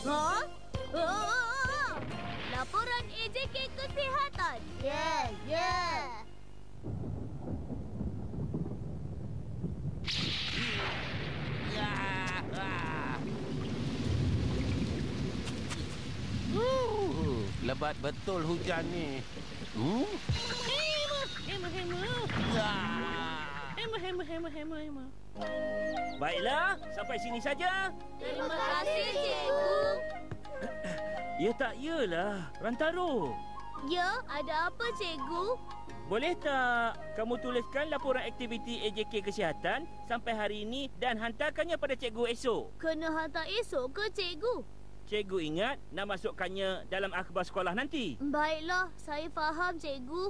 Ha? Laporan AJK Kesihatan. Ya. Lebat betul hujan ni. Hema. Baiklah, sampai sini saja. Terima kasih, cikgu. Ya tak yalah, Rantaro. Ya, ada apa, cikgu? Boleh tak kamu tuliskan laporan aktiviti AJK Kesihatan sampai hari ini dan hantarkannya pada cikgu esok? Kena hantar esok ke, cikgu? Cikgu ingat nak masukkannya dalam akhbar sekolah nanti. Baiklah, saya faham, cikgu.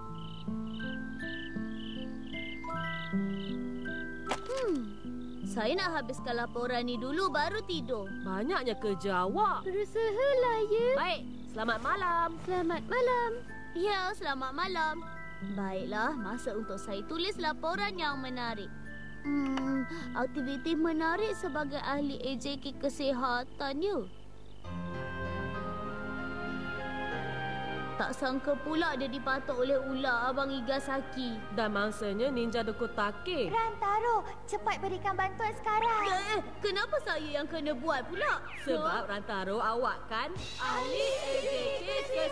Saya nak habiskan laporan ni dulu baru tidur. Banyaknya kerja awak. Berusahalah, ya. Baik, selamat malam. Selamat malam. Ya, selamat malam. Baiklah, masa untuk saya tulis laporan yang menarik. Aktiviti menarik sebagai ahli AJK Kesihatan, ya. Tak sangka pula dia dipatok oleh ular Abang Igasaki. Dan mangsanya Ninja Dokutake. Rantaro, cepat berikan bantuan sekarang. Kenapa saya yang kena buat pula? Sebab Rantaro awak kan ahli AJK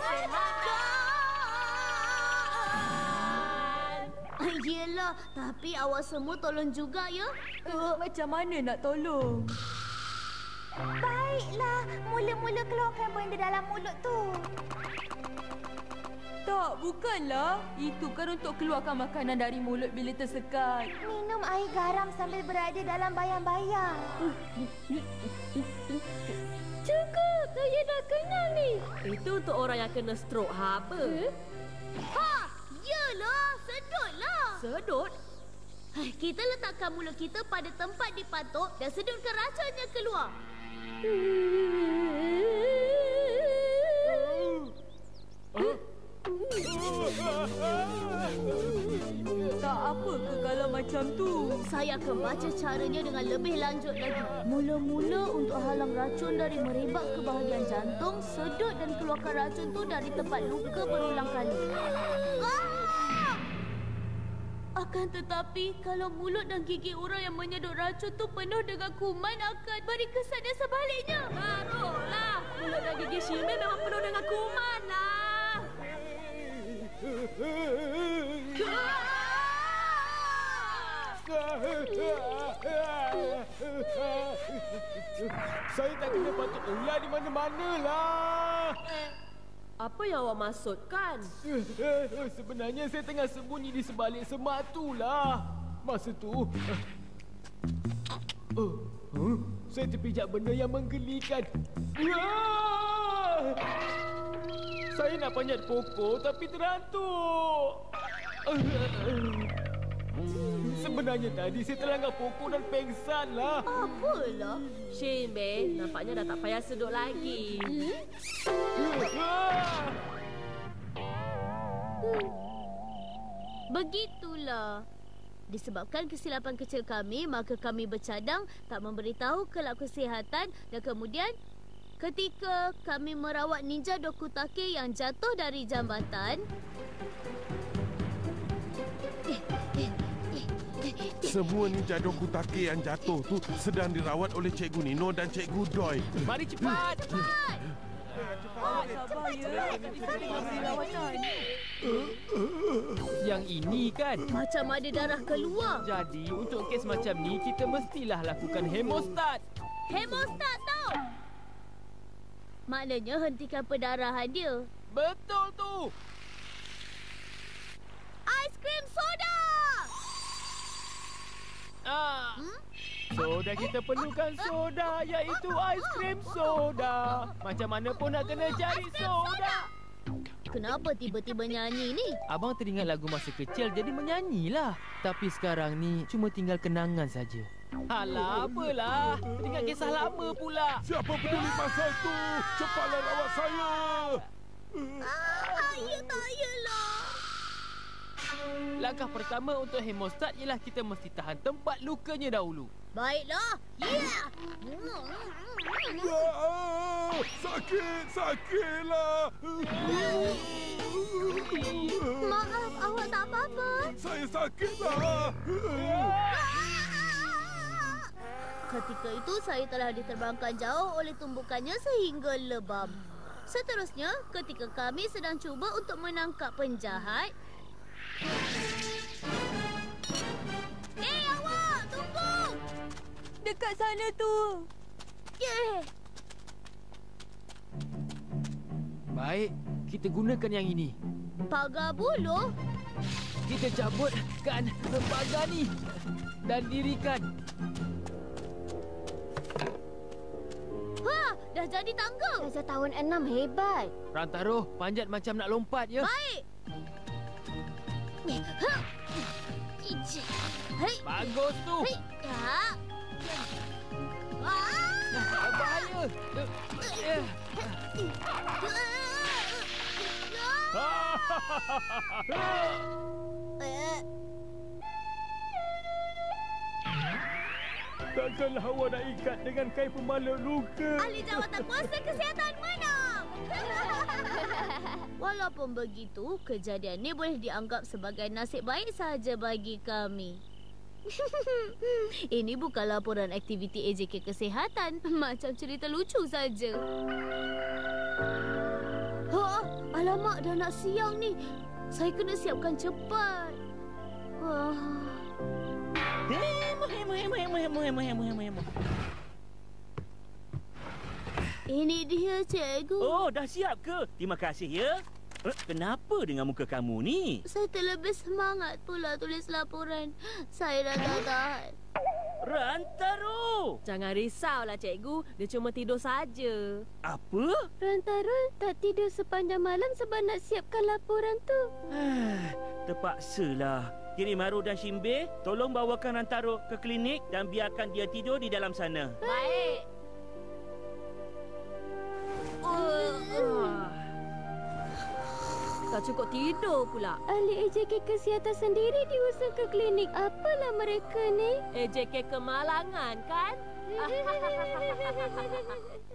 Kesihatan. Yelah, tapi awak semua tolong juga, ya. Macam mana nak tolong? Baiklah, mula-mula keluarkan benda dalam mulut tu. Tak, bukanlah. Itu kan untuk keluarkan makanan dari mulut bila tersekat. Minum air garam sambil berada dalam bayang-bayang. Cukup, saya dah kenyang ni. Itu untuk orang yang kena stroke, apa? Ha, yelah, sedutlah. Sedut? Kita letakkan mulut kita pada tempat dipatok dan sedutkan racunnya keluar. Tak apa ke kalau macam tu? Saya akan baca caranya dengan lebih lanjut lagi. Mula-mula untuk halang racun dari merebak ke bahagian jantung, sedut dan keluarkan racun tu dari tempat luka berulang kali. Akan tetapi, kalau mulut dan gigi orang yang menyedut racun tu penuh dengan kuman, akan beri kesan yang sebaliknya. Taruhlah. Mulut dan gigi Shime memang penuh dengan kuman lah. Saya tak kena patut ular di mana-mana lah. Apa yang awak maksudkan? Sebenarnya saya tengah sembunyi di sebalik semak tu lah. Masa tu saya terpijak benda yang menggelikan. Saya nak panjat pokok tapi terantuk. Sebenarnya tadi saya terlanggar pokok dan pengsan lah. Apalah? Shime, nampaknya dah tak payah sedut lagi. Begitulah. Disebabkan kesilapan kecil kami, maka kami bercadang tak memberitahu kelab kesihatan dan kemudian ketika kami merawat Ninja Dokutake yang jatuh dari jambatan. Semua Ninja Dokutake yang jatuh tu sedang dirawat oleh Cikgu Nino dan Cikgu Doi. Mari cepat. Cepat! Sabar ya. Kami kasih rawatan. Yang ini kan. Macam ada darah keluar. Jadi untuk kes macam ni kita mestilah lakukan hemostat. Hemostat tau! Maknanya hentikan pendarahan dia. Betul tu. Aiskrim soda! Soda kita perlukan soda, iaitu aiskrim soda. Macam mana pun nak kena cari soda. Kenapa tiba-tiba nyanyi ni? Abang teringat lagu masa kecil jadi menyanyilah. Tapi sekarang ni cuma tinggal kenangan saja. Alah, apalah. Teringat kisah lama pula. Siapa peduli pasal tu? Cepatlah rawat saya. Ya tak yalah. Langkah pertama untuk hemostat ialah kita mesti tahan tempat lukanya dahulu. Baiklah. Ya. Sakitlah. Maaf, awak tak apa-apa. Saya sakitlah. Ketika itu saya telah diterbangkan jauh oleh tumbukannya sehingga lebam. Seterusnya, ketika kami sedang cuba untuk menangkap penjahat... awak! Tunggu! Dekat sana tu. Baik, kita gunakan yang ini. Pagar buluh? Kita cabutkan pagar ni dan dirikan. Dah jadi tangga. Darjah tahun 6 hebat. Rantaro, panjat macam nak lompat ya. Baik. Hei. Bagus tu. Hei. Ya. Bahaya. Takkanlah awak nak ikat dengan kain pembalut luka. Ahli jawatan kuasa kesihatan menang. Walaupun begitu, kejadian ini boleh dianggap sebagai nasib baik sahaja bagi kami. Ini bukan laporan aktiviti AJK Kesihatan. Macam cerita lucu saja. Alamak, dah nak siang ni. Saya kena siapkan cepat. Ini dia, cikgu. Oh, dah siap ke? Terima kasih ya. Kenapa dengan muka kamu ni? Saya terlebih semangat pula tulis laporan. Saya dah tak tahan. Rantaro! Jangan risaulah, cikgu. Dia cuma tidur saja. Apa? Rantaro tak tidur sepanjang malam sebab nak siapkan laporan tu. Terpaksalah. Kirimaru dan Shimbe, tolong bawakan Rantaro ke klinik dan biarkan dia tidur di dalam sana. Baik. Tak cukup tidur pula. Ahli AJK Kesihatan sendiri diusul ke klinik. Apalah mereka ni? AJK Kemalangan, kan?